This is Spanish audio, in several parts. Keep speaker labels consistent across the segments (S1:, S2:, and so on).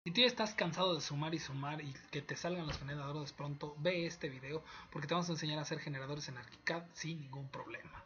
S1: Si tú ya estás cansado de sumar y que te salgan los generadores pronto, ve este video porque te vamos a enseñar a hacer generadores en ArchiCAD sin ningún problema.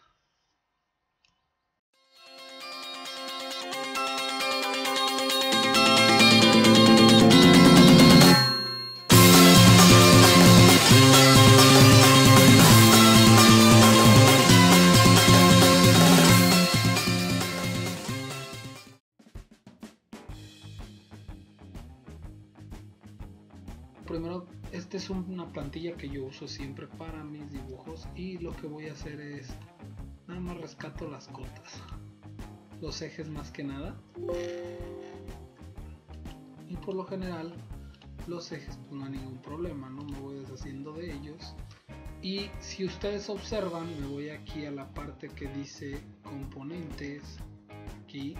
S1: Primero, esta es una plantilla que yo uso siempre para mis dibujos y lo que voy a hacer es nada más rescato las cotas, los ejes más que nada, y por lo general los ejes pues no hay ningún problema, no me voy deshaciendo de ellos. Y si ustedes observan, me voy aquí a la parte que dice componentes, aquí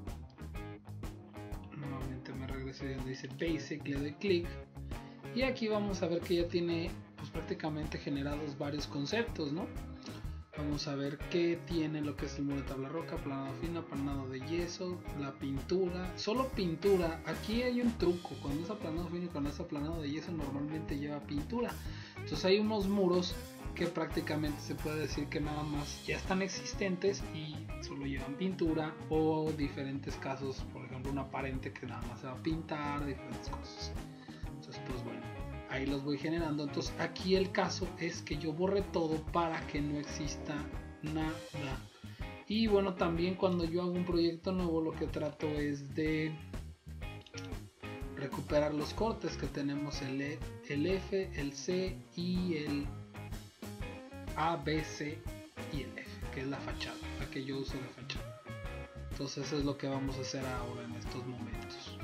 S1: nuevamente me regreso donde dice basic, le doy clic y aquí vamos a ver que ya tiene pues prácticamente generados varios conceptos, ¿no? Vamos a ver que tiene lo que es el muro de tabla roca, aplanado fino, aplanado de yeso, la pintura, solo pintura. Aquí hay un truco, cuando es aplanado fino y cuando es aplanado de yeso normalmente lleva pintura. Entonces hay unos muros que prácticamente se puede decir que nada más ya están existentes y solo llevan pintura, o diferentes casos, por ejemplo una pared que nada más se va a pintar, diferentes cosas. Entonces pues bueno, ahí los voy generando. Entonces aquí el caso es que yo borre todo para que no exista nada. Y bueno, también cuando yo hago un proyecto nuevo lo que trato es de recuperar los cortes que tenemos, el F, el C y el A, B, C y el F, que es la fachada, la que yo uso de fachada. Entonces eso es lo que vamos a hacer ahora en estos momentos.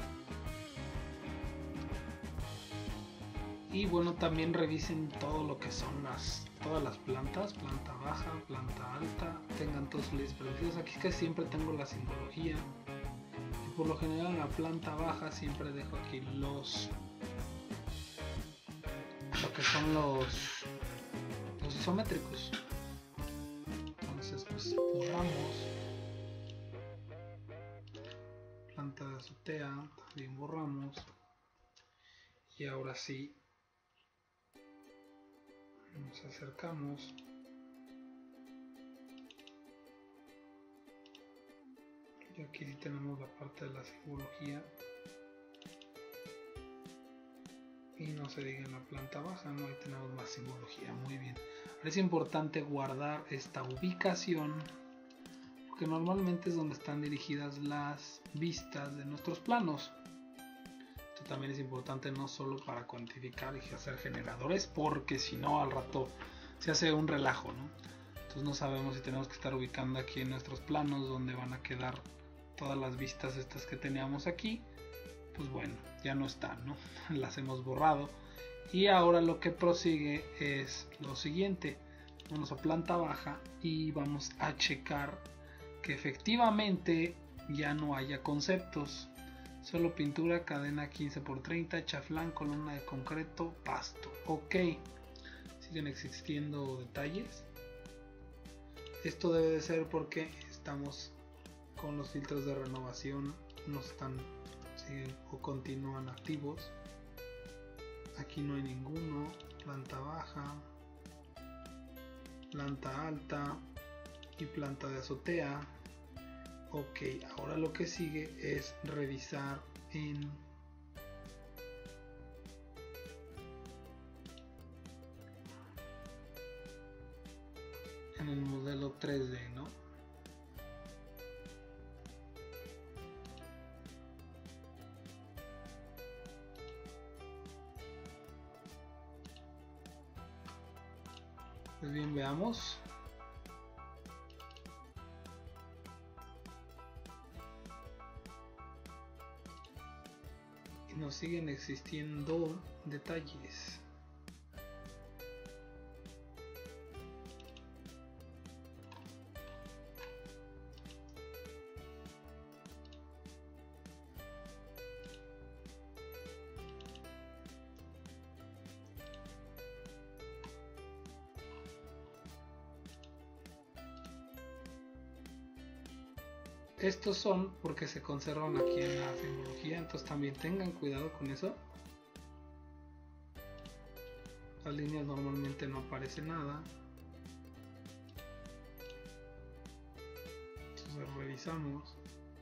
S1: Y bueno, también revisen todo lo que son todas las plantas, planta baja, planta alta, tengan todos los precisos. Aquí es que siempre tengo la simbología y por lo general en la planta baja siempre dejo aquí lo que son los isométricos. Entonces pues borramos planta de azotea, también borramos, y ahora sí nos acercamos y aquí sí tenemos la parte de la simbología y no se diga en la planta baja, no, ahí tenemos más simbología. Muy bien, ahora es importante guardar esta ubicación porque normalmente es donde están dirigidas las vistas de nuestros planos. Esto también es importante no solo para cuantificar y hacer generadores, porque si no al rato se hace un relajo, ¿no? Entonces no sabemos si tenemos que estar ubicando aquí en nuestros planos donde van a quedar todas las vistas estas que teníamos aquí. Pues bueno, ya no están, ¿no? Las hemos borrado. Y ahora lo que prosigue es lo siguiente. Vamos a planta baja y vamos a checar que efectivamente ya no haya conceptos. Solo pintura, cadena 15×30, chaflán, columna de concreto, pasto. Ok. Siguen existiendo detalles. Esto debe de ser porque estamos con los filtros de renovación, no están, siguen o continúan activos. Aquí no hay ninguno. Planta baja, planta alta y planta de azotea. Ok, ahora lo que sigue es revisar en el modelo 3D, ¿no? Pues bien, veamos. Y nos siguen existiendo detalles. estos son porque se conservan aquí en la simbología, entonces también tengan cuidado con eso. Las líneas normalmente no aparece nada, entonces revisamos.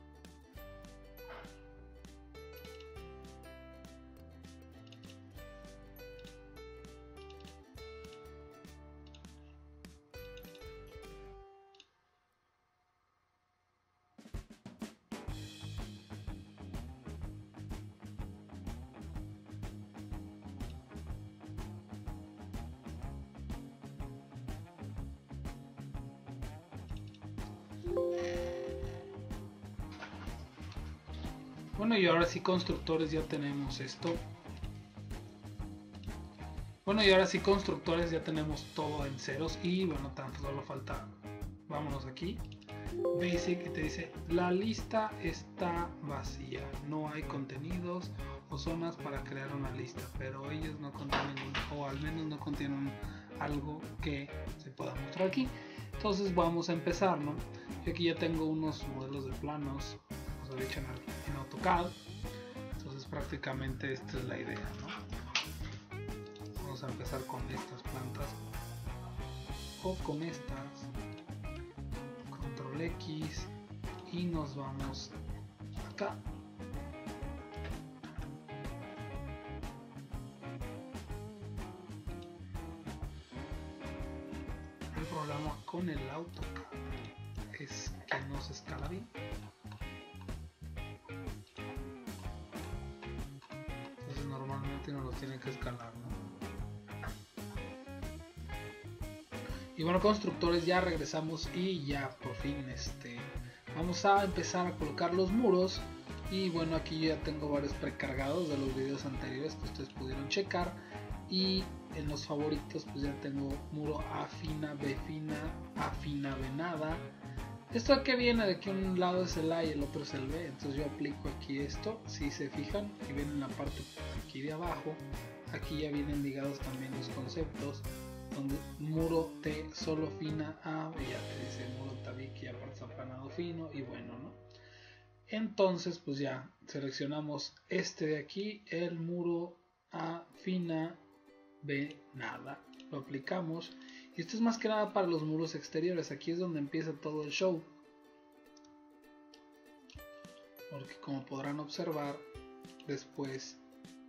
S1: Bueno, y ahora sí, constructores, ya tenemos esto. Bueno, y ahora sí, constructores, ya tenemos todo en ceros. Y bueno, tan solo falta, vámonos aquí, Basic, y te dice la lista está vacía, no hay contenidos o zonas para crear una lista, pero ellos no contienen, o al menos no contienen algo que se pueda mostrar aquí. Entonces vamos a empezar, ¿no? Yo aquí ya tengo unos modelos de planos, los he hecho en AutoCAD, entonces prácticamente esta es la idea, ¿no? Vamos a empezar con estas plantas o con estas, control X, y nos vamos acá. El problema con el AutoCAD es que no se escala bien. Entonces normalmente uno los tiene que escalar, ¿no? Y bueno, constructores, ya regresamos y ya por fin vamos a empezar a colocar los muros. Y bueno, aquí ya tengo varios precargados de los videos anteriores que ustedes pudieron checar. Y en los favoritos pues ya tengo muro A fina, B fina, A fina, B nada. Esto aquí viene de que un lado es el A y el otro es el B. Entonces yo aplico aquí esto. Si se fijan, y ven en la parte aquí de abajo, aquí ya vienen ligados también los conceptos, donde muro T solo fina A, y ya te dice muro tabique y aparte aplanado fino, y bueno, ¿no? Entonces pues ya seleccionamos este de aquí, el muro A fina, B nada, lo aplicamos, y esto es más que nada para los muros exteriores. Aquí es donde empieza todo el show, porque como podrán observar después,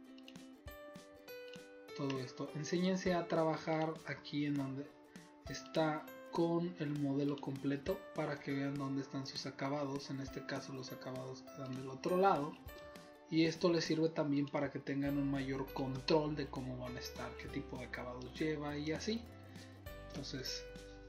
S1: todo esto, enséñense a trabajar aquí en donde está con el modelo completo para que vean dónde están sus acabados. En este caso los acabados quedan del otro lado, y esto les sirve también para que tengan un mayor control de cómo van a estar, qué tipo de acabados lleva y así. Entonces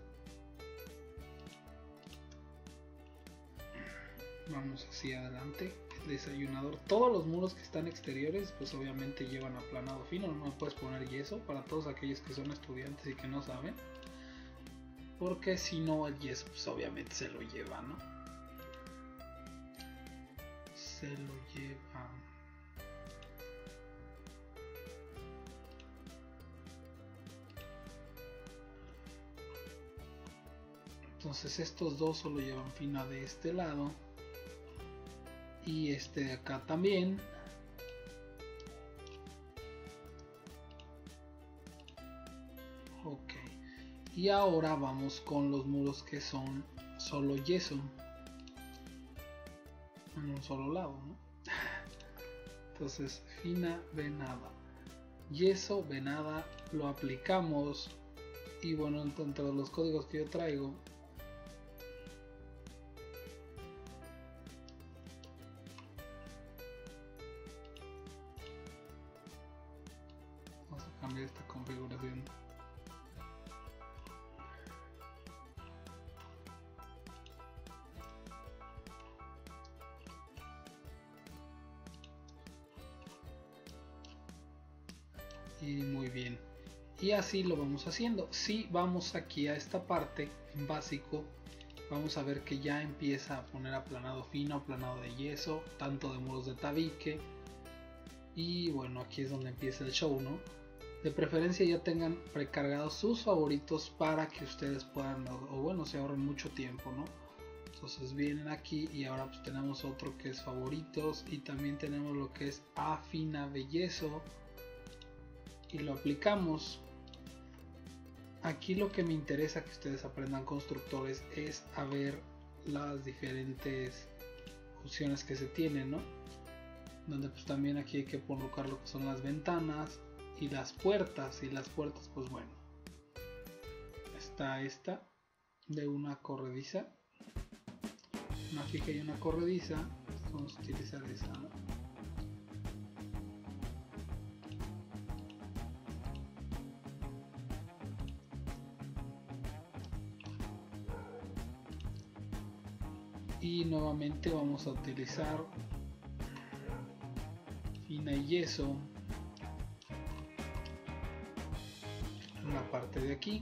S1: vamos hacia adelante. El desayunador, todos los muros que están exteriores pues obviamente llevan aplanado fino, no puedes poner yeso, para todos aquellos que son estudiantes y que no saben, porque si no el yeso pues obviamente se lo lleva, ¿no? Se lo lleva. Entonces estos dos solo llevan fina de este lado, y este de acá también. Ok, y ahora vamos con los muros que son solo yeso en un solo lado, ¿no? Entonces fina, venada, yeso, venada, lo aplicamos. Y bueno, entre los códigos que yo traigo, vamos a cambiar esta configuración. Y muy bien, y así lo vamos haciendo. Si vamos aquí a esta parte en básico, vamos a ver que ya empieza a poner aplanado fino, aplanado de yeso, tanto de muros de tabique. Y bueno, aquí es donde empieza el show, ¿no? De preferencia ya tengan precargados sus favoritos para que ustedes puedan, o bueno, se ahorren mucho tiempo, ¿no? Entonces vienen aquí y ahora pues tenemos otro que es favoritos y también tenemos lo que es afina de yeso y lo aplicamos. Aquí lo que me interesa que ustedes aprendan constructores es a ver las diferentes opciones que se tienen, ¿no? Donde pues también aquí hay que colocar lo que son las ventanas y las puertas, y las puertas pues bueno, está esta de una corrediza, una fija y una corrediza. Vamos a utilizar esa, ¿no? Y nuevamente vamos a utilizar fina y yeso en la parte de aquí.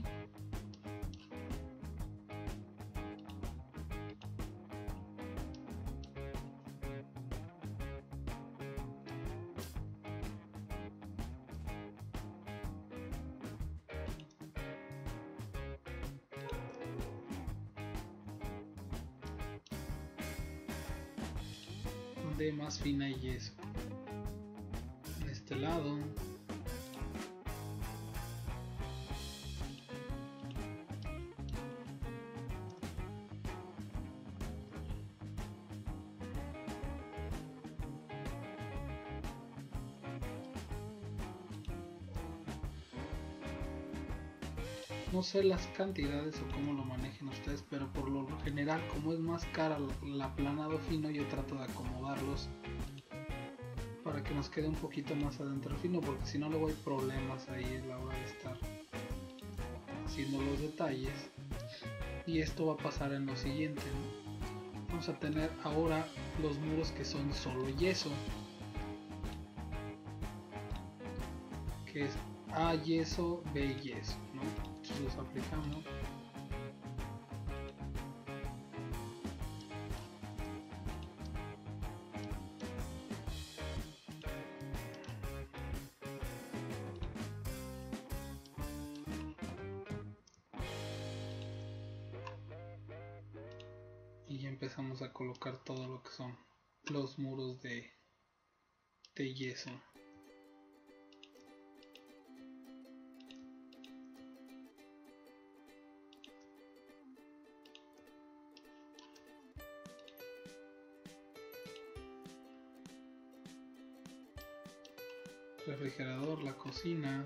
S1: De más fina y yeso en este lado. No sé las cantidades o cómo lo manejen ustedes, pero por lo general, como es más cara el aplanado fino, yo trato de acomodarlos para que nos quede un poquito más adentro fino, porque si no luego hay problemas ahí a la hora de estar haciendo los detalles. Y esto va a pasar en lo siguiente, ¿no? Vamos a tener ahora los muros que son solo yeso, que es A yeso, B yeso, ¿no? Entonces los aplicamos. Y ya empezamos a colocar todo lo que son los muros de yeso. Refrigerador, la cocina.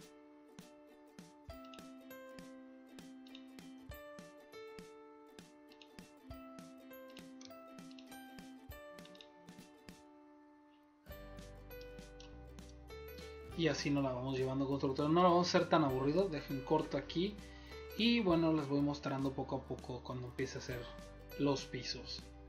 S1: Y así nos la vamos llevando, constructor. No lo vamos a hacer tan aburrido, dejen corto aquí. Y bueno, les voy mostrando poco a poco cuando empiece a hacer los pisos.